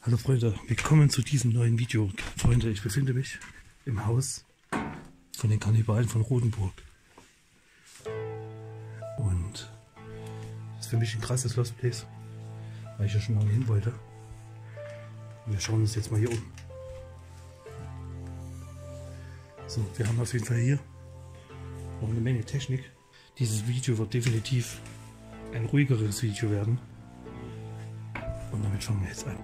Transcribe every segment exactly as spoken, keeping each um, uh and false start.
Hallo Freunde, willkommen zu diesem neuen Video. Freunde, ich befinde mich im Haus von den Kannibalen von Rotenburg. Und das ist für mich ein krasses Lost Place, weil ich ja schon lange hin wollte. Und wir schauen uns jetzt mal hier um. So, wir haben auf jeden Fall hier noch eine Menge Technik. Dieses Video wird definitiv ein ruhigeres Video werden. Und damit fangen wir jetzt an.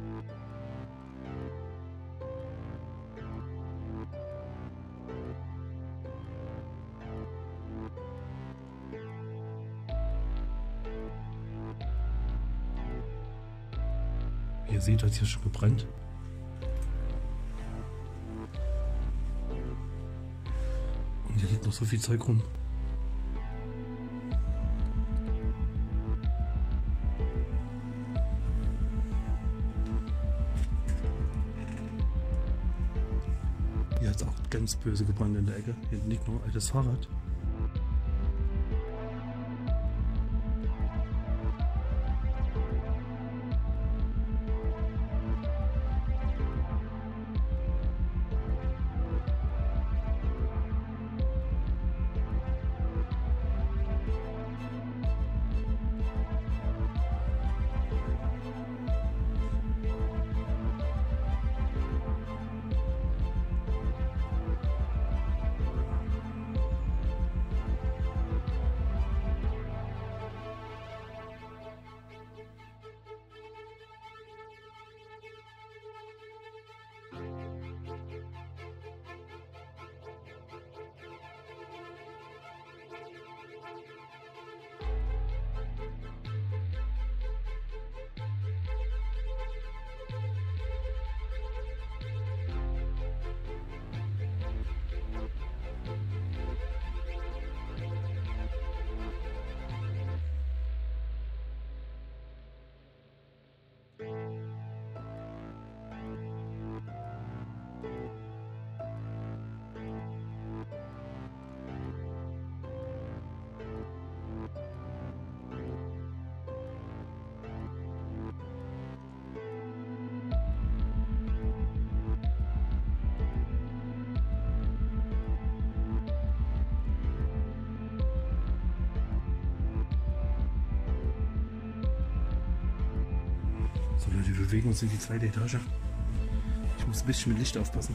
Wie ihr seht, hat es hier schon gebrannt. Und hier liegt noch so viel Zeug rum. Hier hat es auch ganz böse gebrannt in der Ecke. Hier liegt noch ein altes Fahrrad. So Leute, wir bewegen uns in die zweite Etage. Ich muss ein bisschen mit Licht aufpassen.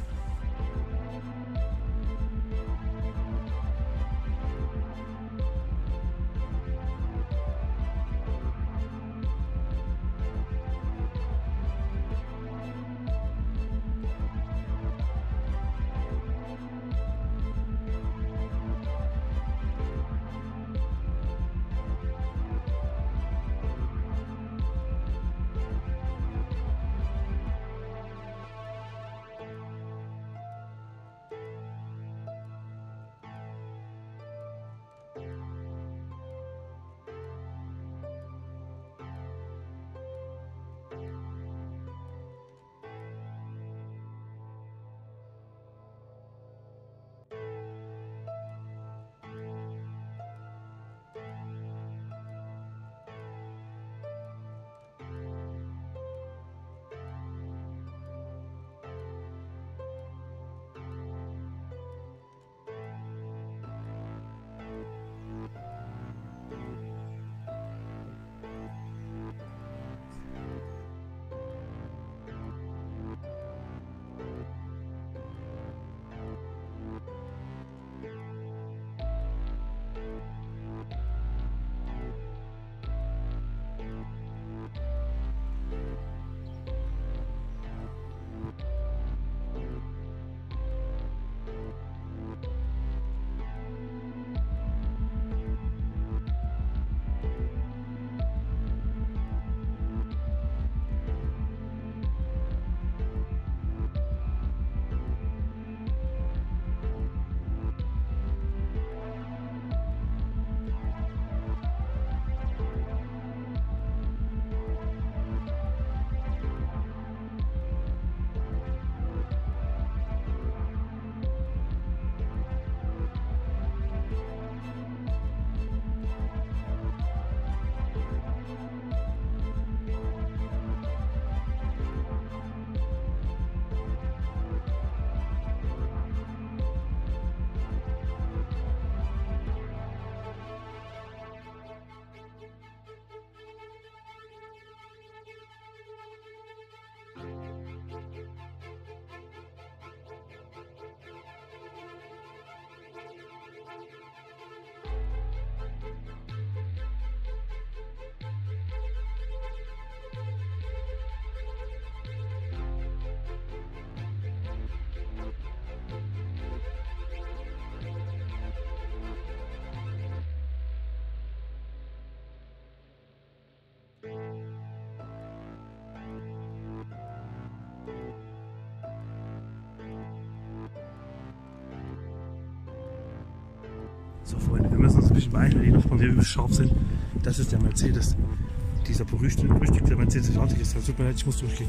So Freunde, wir müssen uns ein bisschen beeilen, weil die Nachbarn hier übelst scharf sind. Das ist der Mercedes. Dieser berüchtigte, berüchtigte Mercedes fertig ist. Das tut mir leid, ich muss durchgehen.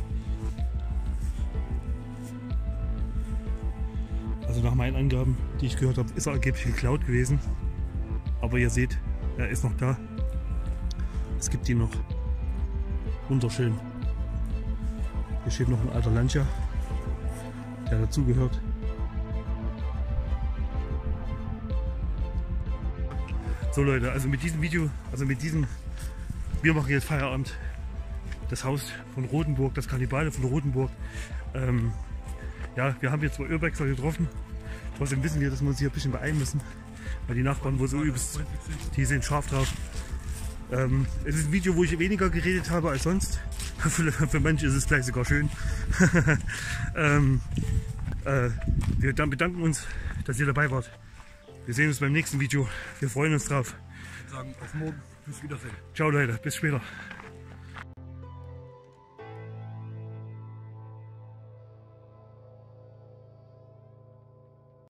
Also nach meinen Angaben, die ich gehört habe, ist er angeblich geklaut gewesen. Aber ihr seht, er ist noch da. Es gibt ihn noch. Wunderschön. Hier steht noch ein alter Lancia, der dazugehört. So Leute, also mit diesem Video, also mit diesem, wir machen jetzt Feierabend. Das Haus von Rotenburg, das Kannibale von Rotenburg. Ähm, ja, wir haben jetzt zwei Urbexer getroffen. Trotzdem wissen wir, dass wir uns hier ein bisschen beeilen müssen. Weil die Nachbarn wohl so übelst, die sind scharf drauf. Ähm, es ist ein Video, wo ich weniger geredet habe als sonst. Für, für manche ist es vielleicht sogar schön. ähm, äh, wir dann bedanken uns, dass ihr dabei wart. Wir sehen uns beim nächsten Video. Wir freuen uns drauf. Ich würde sagen, auf morgen. Bis Wiedersehen. Ciao Leute, bis später.